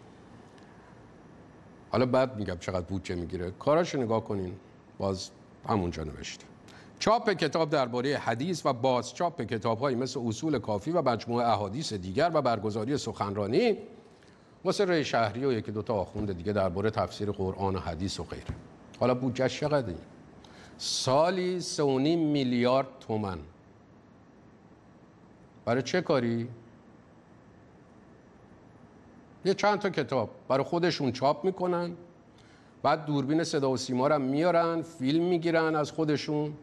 حالا بعد میگم چقدر بودجه میگیره، کاراشو نگاه کنین، باز همونجا نوشته. چاپ کتاب درباره حدیث و بازچاپ کتاب‌هایی مثل اصول کافی و مجموعه احادیث دیگر و برگزاری سخنرانی واسه ری شهری و یکی دوتا آخوند دیگه درباره تفسیر قرآن و حدیث و غیره. حالا بودجه‌اش چقدره؟ سالی 3.5 میلیارد تومان. برای چه کاری؟ یه چند تا کتاب برای خودشون چاپ میکنن، بعد دوربین صدا و سیما رو میارن، فیلم میگیرن از خودشون.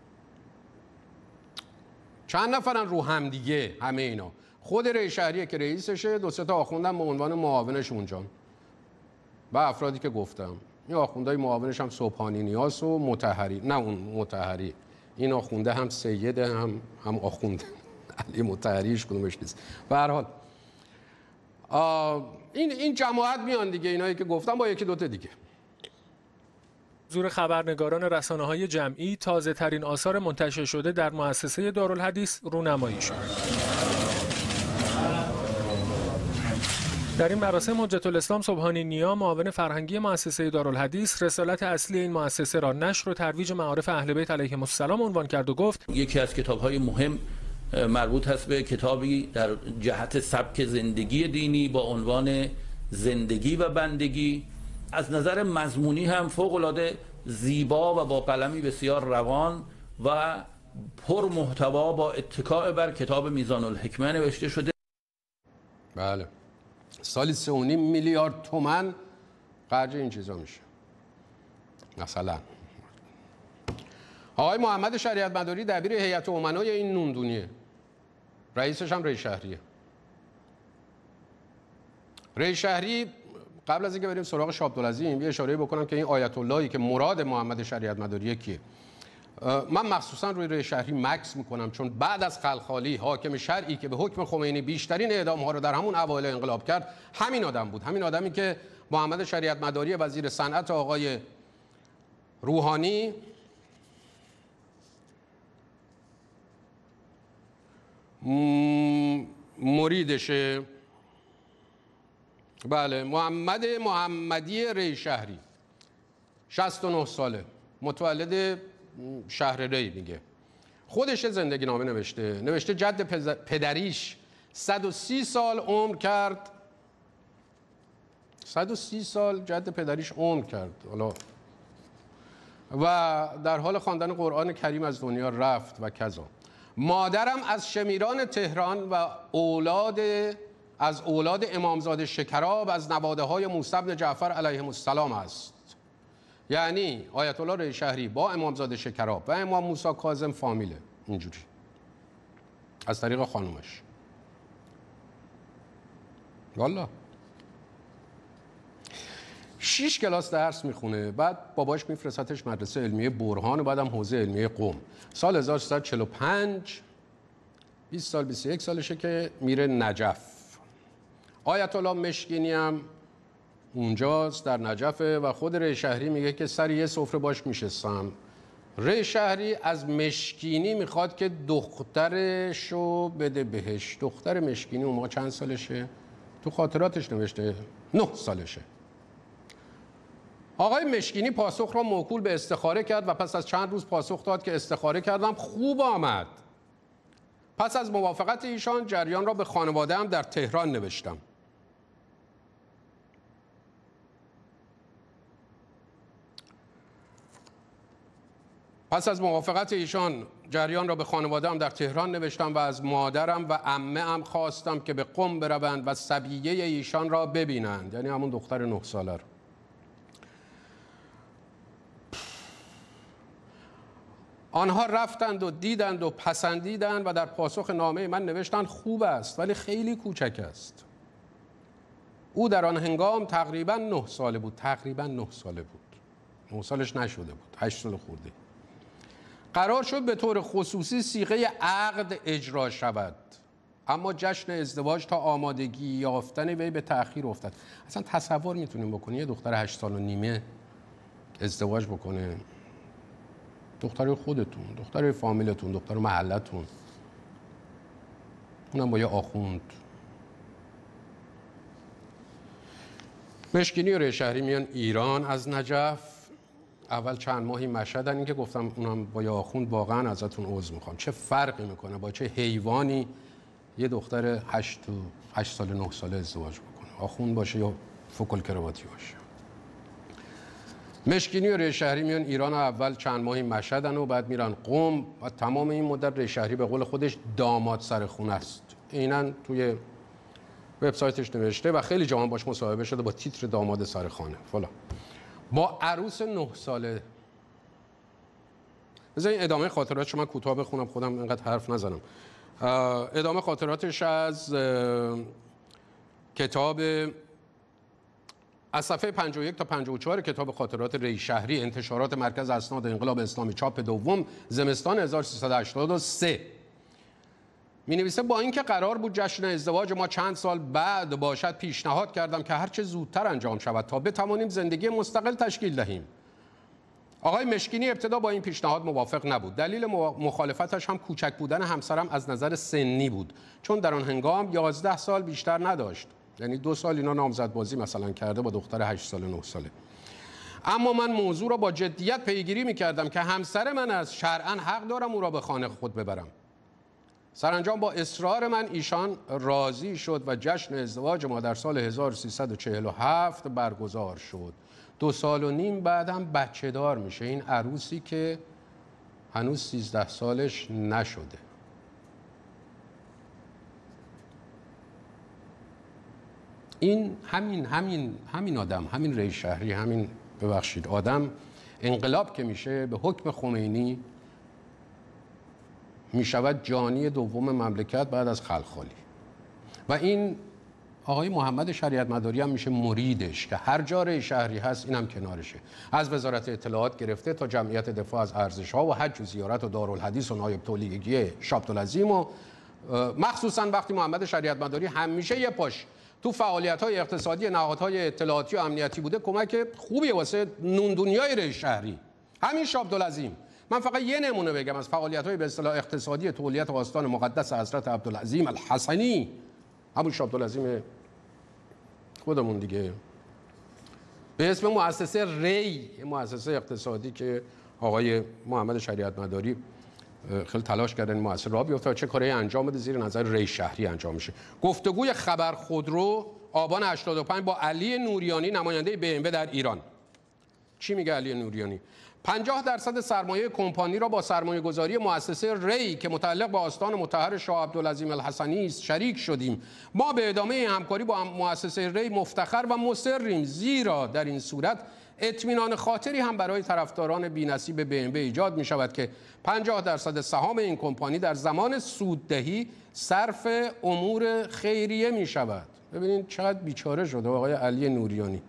چند نفرن رو هم دیگه همه اینا. خود ری شهریه که رئیسشه، دو سه تا آخوندن به عنوان معاونش اونجا و افرادی که گفتم. این آخوندهای معاونش هم صبحانی نیاز و مطهری، نه اون مطهری، این آخونده هم سیده هم آخونده علی مطهریش کدومش نیست. به هر حال این جماعت میان دیگه، اینایی که گفتم با یکی دوتا دیگه. حضور خبرنگاران رسانه‌های جمعی تازه ترین آثار منتشر شده در مؤسسه دارالحدیث رونمایی شد. در این مراسم حجت الاسلام صبحانی نیا معاون فرهنگی مؤسسه دارالحدیث رسالت اصلی این مؤسسه را نشر و ترویج معارف اهل بیت علیهم السلام عنوان کرد و گفت یکی از کتاب‌های مهم مربوط هست به کتابی در جهت سبک زندگی دینی با عنوان زندگی و بندگی. از نظر مضمونی هم فوق‌العاده زیبا و با قلمی بسیار روان و پر محتوا با اتکاء بر کتاب میزان الحکمه نوشته شده. بله، سالی 3.5 میلیارد تومان خرج این چیزا میشه. مثلا آقای محمد شریعت مداری دبیر هیئت امنای این نوندونیه، رئیسش هم رئیس شهریه. رئیس شهری قبل از اینکه بریم سراغ شاه عبدالعظیم یه اشاره بکنم که این آیت اللهی که مراد محمد شریعت مداری کیه. من مخصوصا روی رئیس شهری مکس میکنم، چون بعد از خلخالی حاکم شرعی که به حکم خمینی بیشترین اعدام ها رو در همون اوایل انقلاب کرد همین آدم بود، همین آدمی که محمد شریعت مداری وزیر صنعت آقای روحانی مریدشه. بله، محمدی رئیس شهری 69 ساله، متولد شهر ری میگه. خودش زندگی نامه نوشته جد پدریش 130 سال عمر کرد، 130 سال جد پدریش عمر کرد حالا، و در حال خواندن قرآن کریم از دنیا رفت و کذا. مادرم از شمیران تهران و از اولاد امامزاده شکراب از نواده های موسی بن جعفر علیهم السلام است. یعنی آیت الله رئیس شهری با امامزاده شکراب و امام موسی کاظم فامیله، اینجوری از طریق خانومش. والا 6 کلاس درس میخونه، بعد باباش میفرستتش مدرسه علمیه برهان و بعدم حوزه علمیه قم. سال 1345 20 سال 21 سالشه که میره نجف. آیت الله مشکینی هم اونجاست در نجفه و خود رئیس شهری میگه که سر یه سفره باش میشستم. رئیس شهری از مشکینی میخواد که دخترشو بده بهش. دختر مشکینی اون موقع چند سالشه؟ تو خاطراتش نوشته 9 سالشه. آقای مشکینی پاسخ را موکول به استخاره کرد و پس از چند روز پاسخ داد که استخاره کردم خوب آمد. پس از موافقت ایشان جریان را به خانواده‌ام در تهران نوشتم. پس از موافقت ایشان جریان را به خانواده‌ام در تهران نوشتم و از مادرم و عمه‌ام خواستم که به قم بروند و صبیه ایشان را ببینند، یعنی همون دختر 9 ساله رو. آنها رفتند و دیدند و پسندیدند و در پاسخ نامه من نوشتند خوب است ولی خیلی کوچک است. او در آن هنگام تقریبا 9 ساله بود. تقریبا 9 ساله بود. 9 سالش نشده بود. 8 سال خورده. قرار شد به طور خصوصی صیغه عقد اجرا شود، اما جشن ازدواج تا آمادگی یافتن وی به تأخیر افتاد. اصلا تصور میتونیم بکنی یه دختر 8 سال و نیمه ازدواج بکنه؟ دختر خودتون، دختر فامیلتون، دختر محلتون، اونم با یه آخوند. مشکینی و رئیس شهری میان ایران از نجف. اول چند ماهی مشهدن. این که گفتم اونم با یه آخوند واقعا ازتون عذر میخوام. چه فرقی میکنه با چه حیوانی یه دختر 8 سال 9 ساله ازدواج بکنه؟ آخوند باشه یا فوکل کرواتی باشه. مشکینی و رئیس شهری میان ایران اول چند ماهی مشهدن و بعد میرن قم و تمام این مدت رئیس شهری به قول خودش داماد سر خونه است. عیناً توی وبسایتش نوشته و خیلی جوان باش مصاحبه شده با تیتر داماد سر خانه فلان. با عروس 9 ساله. بذار این ادامه خاطراتش من کوتاه بخونم، خودم اینقدر حرف نزنم. ادامه خاطراتش از کتاب از صفحه 51 تا 54 کتاب خاطرات رئیس شهری، انتشارات مرکز اسناد انقلاب اسلامی، چاپ دوم، زمستان 1383. می‌نویسه با اینکه قرار بود جشن ازدواج ما چند سال بعد باشد، پیشنهاد کردم که هرچه زودتر انجام شود تا بتوانیم زندگی مستقل تشکیل دهیم. آقای مشکینی ابتدا با این پیشنهاد موافق نبود. دلیل مخالفتش هم کوچک بودن همسرم از نظر سنی بود، چون در آن هنگام 11 سال بیشتر نداشت. یعنی 2 سال اینا نامزدبازی مثلا کرده با دختر 8 ساله 9 ساله. اما من موضوع را با جدیت پیگیری می‌کردم که همسر من از شرعاً حق دارم او را به خانه خود ببرم. سرانجام با اصرار من ایشان راضی شد و جشن ازدواج ما در سال 1347 برگزار شد. 2 سال و نیم بعد هم بچه دار میشه. این عروسی که هنوز 13 سالش نشده. این همین آدم، همین رئیس شهری، همین ببخشید آدم انقلاب که میشه به حکم خمینی میشود جانی دوم مملکت بعد از خلخالی و این آقای محمد شریعت مداری هم میشه مریدش که هر جا رئیس شهری هست اینم کنارشه. از وزارت اطلاعات گرفته تا جمعیت دفاع از ارزش‌ها و حج و زیارت و دارالحدیث و نایب تولیگی شاب‌العظیم و مخصوصا وقتی محمد شریعت مداری همیشه یه پاش تو فعالیت‌های اقتصادی نهادهای اطلاعاتی و امنیتی بوده، کمک خوبیه واسه نون دنیای رئیس شهری. همین شاب‌العظیم، من فقط یه نمونه بگم از فعالیت‌های به اصطلاح اقتصادی تولیت آستان مقدس حضرت عبدالعظیم الحسنی، همون شاب‌العظیم خودمون دیگه، به اسم مؤسسه ری، مؤسسه اقتصادی که آقای محمد شریعت مداری خیلی تلاش کردن این مؤسسه راه بیفته و چه کاری انجام بده زیر نظر رئیس شهری انجام میشه. گفتگوی خبر خودرو آبان 85 با علی نوریانی نماینده BMW در ایران. چی میگه علی نوریانی؟ 50% سرمایه کمپانی را با سرمایه گذاری مؤسسه ری که متعلق به آستان مطهر شاه عبدالعظیم الحسنی است شریک شدیم. ما به ادامه همکاری با مؤسسه ری مفتخر و مصریم، زیرا در این صورت اطمینان خاطری هم برای طرفداران بی‌نصیب BMW ایجاد می شود که 50% سهام این کمپانی در زمان سوددهی صرف امور خیریه می شود. ببینید چقدر بیچاره شده آقای علی نوریانی.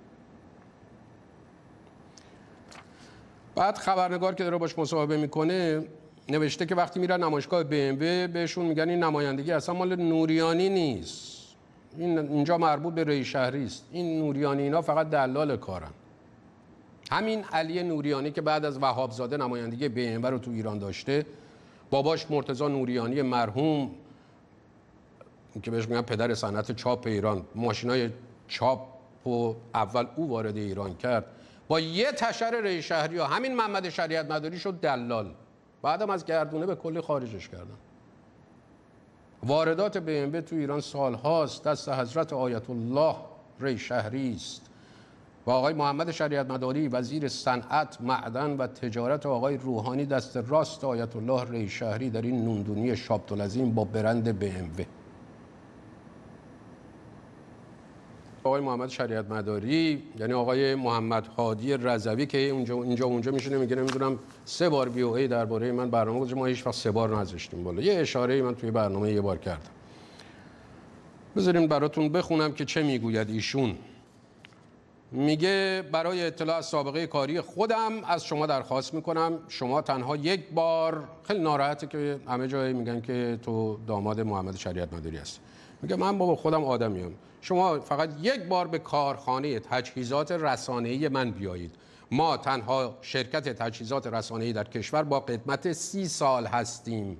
بعد خبرنگار که داره باش مصاحبه میکنه نوشته که وقتی میرن نمایشگاه BMW بهشون میگن این نمایندگی اصلا مال نوریانی نیست، اینجا مربوط به رئیس شهری است، این نوریانی اینا فقط دلال کارن. همین علی نوریانی که بعد از وهابزاده نمایندگی BMW رو تو ایران داشته، باباش مرتضی نوریانی مرحوم که بهش میگن پدر صنعت چاپ ایران، ماشینای چاپ و اول او وارد ایران کرد، با یه تشر رئیس شهری ها همین محمد شریعت مداری شد دلال، بعدم از گردونه به کلی خارجش کردن. واردات BMW تو ایران سالهاست دست حضرت آیت الله رئیس شهری است و آقای محمد شریعت مداری وزیر صنعت، معدن و تجارت، آقای روحانی دست راست آیت الله رئیس شهری در این نوندونی شاب‌العظیم با برند BMW. آقای محمد شریعت مداری یعنی آقای محمد هادی رضوی که اینجا میشونه میگه نمیدونم 3 بار VOA درباره من برنامه گذاشت، ما هیچ وقت 3 بار نذاشتیم بالا. یه اشاره من توی برنامه یه بار کردم، بذارین براتون بخونم که چه میگوید ایشون. میگه برای اطلاع از سابقه کاری خودم از شما درخواست میکنم شما تنها 1 بار، خیلی ناراحته که همه جای میگن که تو داماد محمد شریعت مداری هستی، میگه من بابا خودم آدمیم، شما فقط 1 بار به کارخانه تجهیزات رسانه‌ای من بیایید. ما تنها شرکت تجهیزات رسانه‌ای در کشور با قدمت 30 سال هستیم.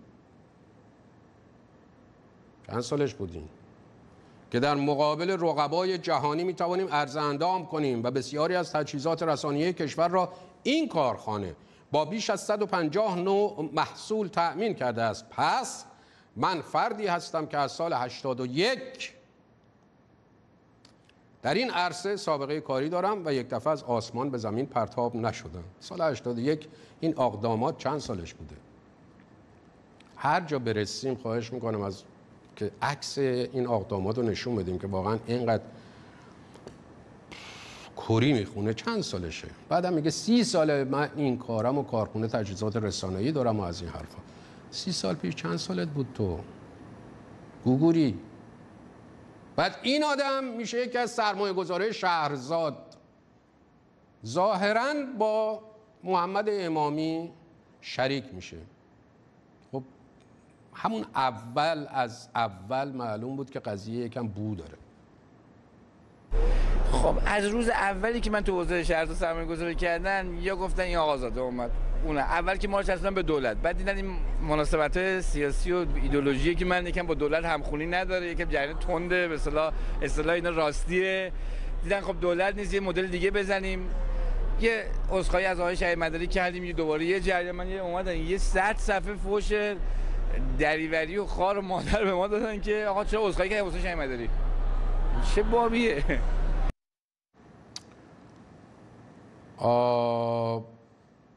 چند سالش بودیم که در مقابل رقبای جهانی میتوانیم عرضه اندام کنیم و بسیاری از تجهیزات رسانه‌ای کشور را این کارخانه با بیش از 150 نوع محصول تأمین کرده است. پس من فردی هستم که از سال 81 در این عرصه سابقه کاری دارم و یک دفعه از آسمان به زمین پرتاب نشدم. سال 81 این اقدامات چند سالش بوده؟ هر جا برسیم خواهش میکنم از که عکس این اقدامات رو نشون بدیم که واقعا اینقدر کوری میخونه. چند سالشه؟ بعدم میگه 30 ساله من این کارم و کارخونه تجهیزات رسانه‌ای دارم و از این حرفا. 30 سال پیش چند سالت بود تو؟ گوگوری. بعد این آدم میشه یکی از سرمایه‌گذارای شهرزاد، ظاهراً با محمد امامی شریک میشه. خب همون اول معلوم بود که قضیه یکم بو داره. خب از روز اولی که من تو حوزه شهرزاد سرمایه‌گذاری کردن یا گفتن این آقازاده اومد، اون اول که ما چسبیدن به دولت، بعد دیدن این مناسبت‌های سیاسی و ایدئولوژی که من یکم با دولت همخونی نداره، یکم جریان تنده، به اصطلاح اینا راستیه، دیدن خب دولت نیست، یه مدل دیگه بزنیم. یه عذرخواهی از آقای شریعت مداری کردیم، یه دوباره یه جریان من اومدن یه 100 صفحه فوش دریوری و خار و مادر به ما دادن که آقا چرا عذرخواهی کردی واسه شریعت مداری؟ چه بابیه؟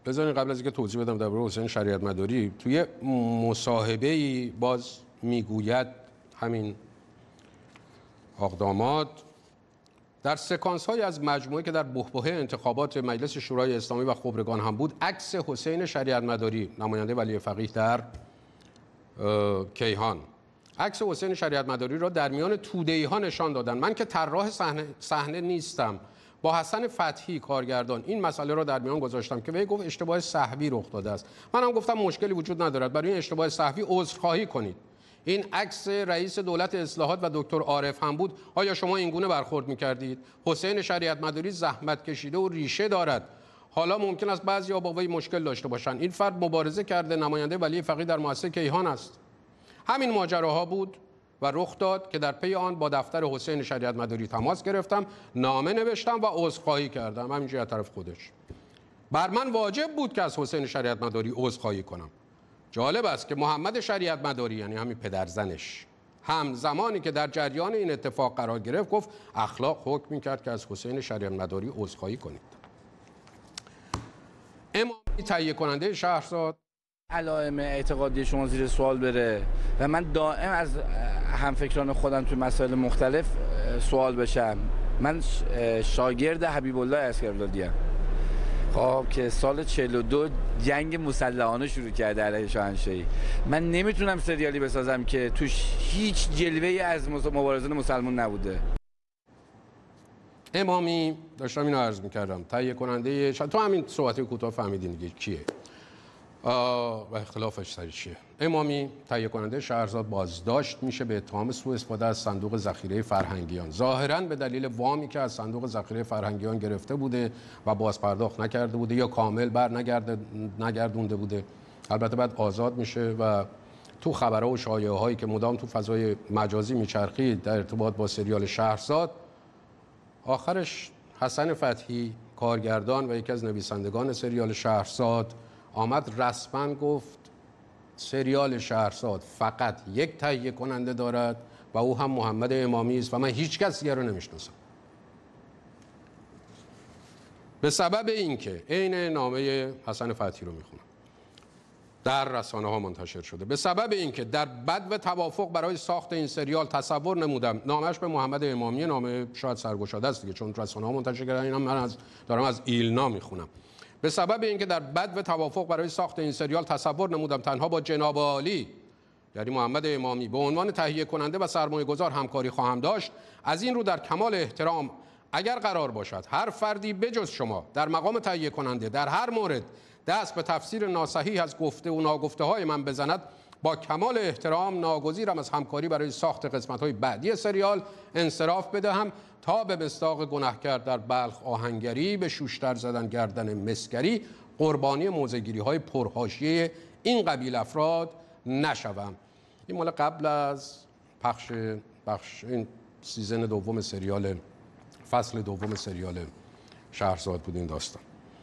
بذارین قبل از اینکه توضیح بدم درباره حسین شریعت مداری، توی مصاحبه‌ای باز میگوید همین آقا داماد در سکانس‌های از مجموعه که در بحبوحه انتخابات مجلس شورای اسلامی و خبرگان هم بود، عکس حسین شریعت مداری نماینده ولی فقیه در کیهان، عکس حسین شریعت مداری را در میان توده‌ای‌ها نشان دادن. من که طراح صحنه نیستم، با حسن فتحی کارگردان این مسئله را در میان گذاشتم که وی گفت اشتباه سهوی رخ داده است. منم گفتم مشکلی وجود ندارد، برای این اشتباه سهوی عذرخواهی کنید. این عکس رئیس دولت اصلاحات و دکتر عارف هم بود. آیا شما این گونه برخورد می‌کردید؟ حسین شریعت مداری زحمت کشیده و ریشه دارد. حالا ممکن است بعضی‌ها با وی مشکل داشته باشند. این فرد مبارزه کرده، نماینده ولی فقیه در مؤسسه کیهان است. همین ماجراها بود و رخ داد که در پی آن با دفتر حسین شریعت مداری تماس گرفتم، نامه نوشتم و عذرخواهی کردم. همینجوری از طرف خودش. بر من واجب بود که از حسین شریعت مداری عذرخواهی کنم. جالب است که محمد شریعت مداری، یعنی همین پدرزنش، هم زمانی که در جریان این اتفاق قرار گرفت گفت اخلاق حکم می‌کرد که از حسین شریعت مداری عذرخواهی کنید. امامی تهیه کننده شهرزاد، علائم اعتقادی شما زیر سوال بره و من دائم از همفکران خودم توی مسائل مختلف سوال بشم. من شاگرد حبیب الله اسکربلادی ام، خب که سال 42 جنگ مسلحانه شروع کرده علیه شاهنشاهی. من نمیتونم سریالی بسازم که توش هیچ جلوه‌ای از مبارزان مسلمان نبوده. امامی داشتم اینو عرض می‌کردم، تهیه کننده تو همین صحبت کوتاه فهمیدین دیگه کیه و اختلافش سر چیه. امامی تهیه کننده شهرزاد بازداشت میشه به اتهام سوء استفاده از صندوق ذخیره فرهنگیان، ظاهراً به دلیل وامی که از صندوق ذخیره فرهنگیان گرفته بوده و باز پرداخت نکرده بوده یا کامل بر نگردونده بوده. البته بعد آزاد میشه و تو خبرها و شایعه‌هایی که مدام تو فضای مجازی میچرخید در ارتباط با سریال شهرزاد، آخرش حسن فتحی کارگردان و یکی از نویسندگان سریال شهرزاد آمد رسما گفت سریال شهرزاد فقط یک تهیه کننده دارد و او هم محمد امامی است و من هیچ کس دیگر رو نمیشناسم. به سبب اینکه عین نامه حسن فتحی رو میخونم در رسانه ها منتشر شده، به سبب اینکه در بدو توافق برای ساخت این سریال تصور نمودم، نامش به محمد امامی، نامه شاید سرگشاده است دیگه چون رسانه ها منتشر کردن، اینم من دارم از ایلنا میخونم. به سبب اینکه در بدو توافق برای ساخت این سریال تصور نمودم تنها با جناب عالی یعنی محمد امامی به عنوان تهیه کننده و سرمایه گذار همکاری خواهم داشت، از این رو در کمال احترام اگر قرار باشد هر فردی بجز شما در مقام تهیه کننده در هر مورد دست به تفسیر ناصحیح از گفته و ناگفته های من بزند، با کمال احترام ناگزیرم از همکاری برای ساخت قسمت‌های بعدی سریال انصراف بدهم تا به مصداق گنهکار در بلخ آهنگری به شوشتر زدن گردن مسگری قربانی موضع‌گیری‌های پرحاشیه این قبیل افراد نشوم. این مال قبل از پخش این سیزن دوم سریال فصل دوم سریال شهرزاد بود این داستان.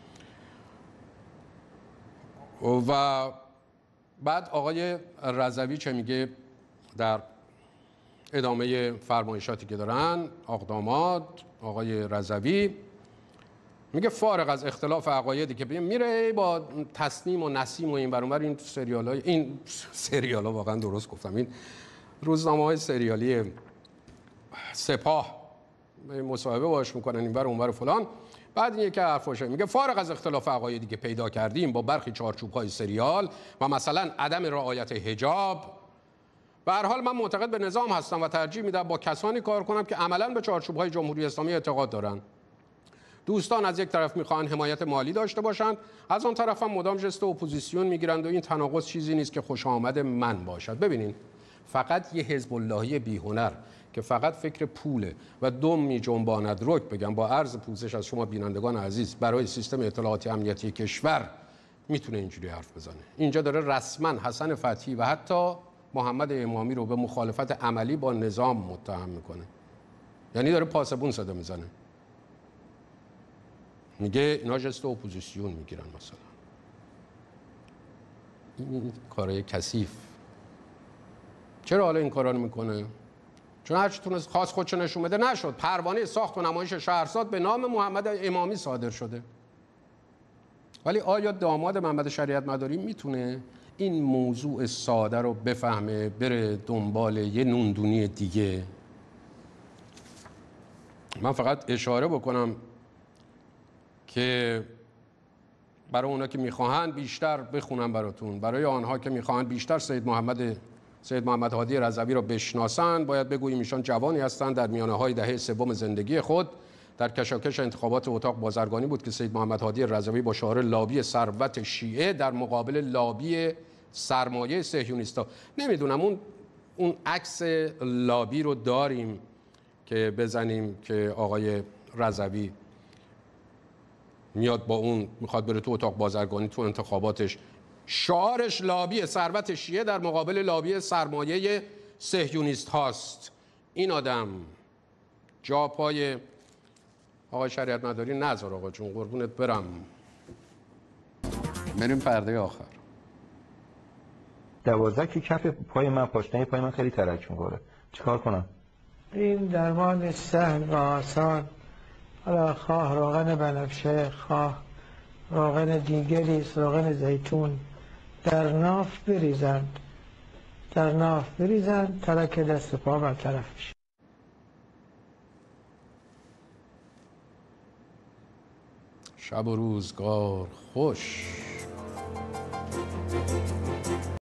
و بعد آقای رضوی چه میگه در ادامه فرمایشاتی که دارن؟ آقا داماد آقای رضوی میگه فارغ از اختلاف عقایدی که میره با تصنیم و نسیم و این برانور این سریال ها واقعا درست گفتم، این روزنامه‌های سریالی سپاه مصاحبه باش میکنن این بر اون بر فلان، بعد این یکی حرفاشه میگه فارغ از اختلاف عقایدی که پیدا کردیم با برخی چارچوب‌های سریال و مثلا عدم رعایت حجاب، به هر حال من معتقد به نظام هستم و ترجیح میدم با کسانی کار کنم که عملاً به چارچوب‌های جمهوری اسلامی اعتقاد دارن. دوستان از یک طرف میخوان حمایت مالی داشته باشند، از آن طرف هم مدام جست اپوزیسیون میگیرند و این تناقض چیزی نیست که خوش آمد من باشد. ببینین فقط یه حزب اللهی بی‌هنر که فقط فکر پوله و دم می‌جنباند رک بگم با عرض پوزش از شما بینندگان عزیز برای سیستم اطلاعاتی امنیتی کشور میتونه اینجوری حرف بزنه. اینجا داره رسما حسن فتحی و حتی محمد امامی رو به مخالفت عملی با نظام متهم میکنه، یعنی داره پاسبون صدا میزنه، میگه اینا جست اپوزیسیون میگیرن مثلا. این کارای کثیف. چرا حالا این کارا رو میکنه؟ چون هر چی تونست خاص خودشو نشون بده نشد. پروانه ساخت و نمایش شهرزاد به نام محمد امامی صادر شده. ولی آیا داماد محمد شریعت مداری میتونه این موضوع ساده رو بفهمه بره دنبال یه نوندونی دیگه؟ من فقط اشاره بکنم که برای اونا که میخواهند بیشتر بخونم براتون، برای آنها که میخواهند بیشتر سید محمد هادی رضوی را بشناسند، باید بگوییم ایشان جوانی هستند در میانه‌های دهه سوم زندگی خود. در کشاکش انتخابات اتاق بازرگانی بود که سید محمد هادی رضوی با شعار لابی ثروت شیعه در مقابل لابی سرمایه صهیونیستا، نمیدونم اون عکس لابی رو داریم که بزنیم که آقای رضوی میاد با اون میخواد بره تو اتاق بازرگانی تو انتخاباتش، شعارش لابی ثروت شیعه در مقابل لابی سرمایه صهیونیست هاست. این آدم جا پای آقای شریعت مداری نذار آقا جون، قربونت برم. بریم پرده آخر. 12 که کف پای من، پاشنه پای من خیلی ترک می‌کنه، چیکار کنم؟ این درمان سهل و آسان، حالا خواه روغن بنفشه، خواه روغن دیگری است، روغن زیتون، در ناف بریزند، ترک دست پا برطرف میشه. شب و روزگار خوش.